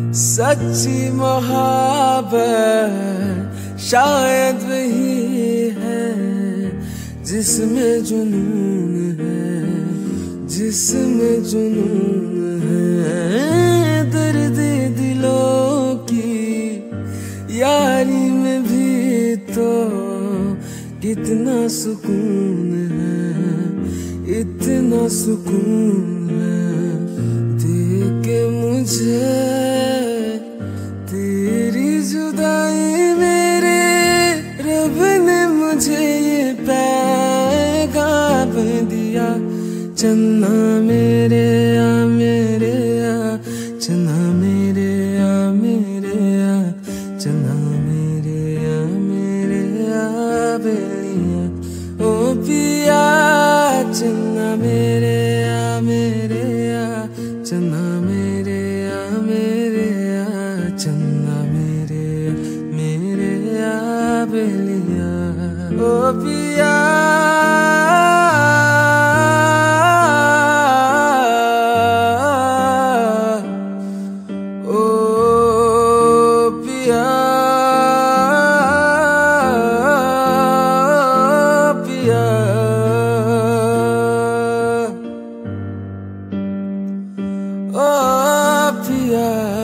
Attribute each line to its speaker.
Speaker 1: सच्ची मोहब्बत शायद वही है जिसमें जुनून है, जिसमें जुनून है। दर्द दिलों की यारी में भी तो कितना सुकून है, इतना सुकून है। देख के मुझे तेरी जुदाई मेरे रब ने मुझे ये पैगाम दिया। चन्ना मेरे आ मेरे आ, चन्ना मेरे आ मेरे आ, चन्ना मेरे आ मेरे आ बेलिया। ओ पिया चन्ना मेरे आ मेरे आ, चन्ना मेरे आ मेरे आ, चन्ना मेरे आ बेलिया। ओ पिया पिया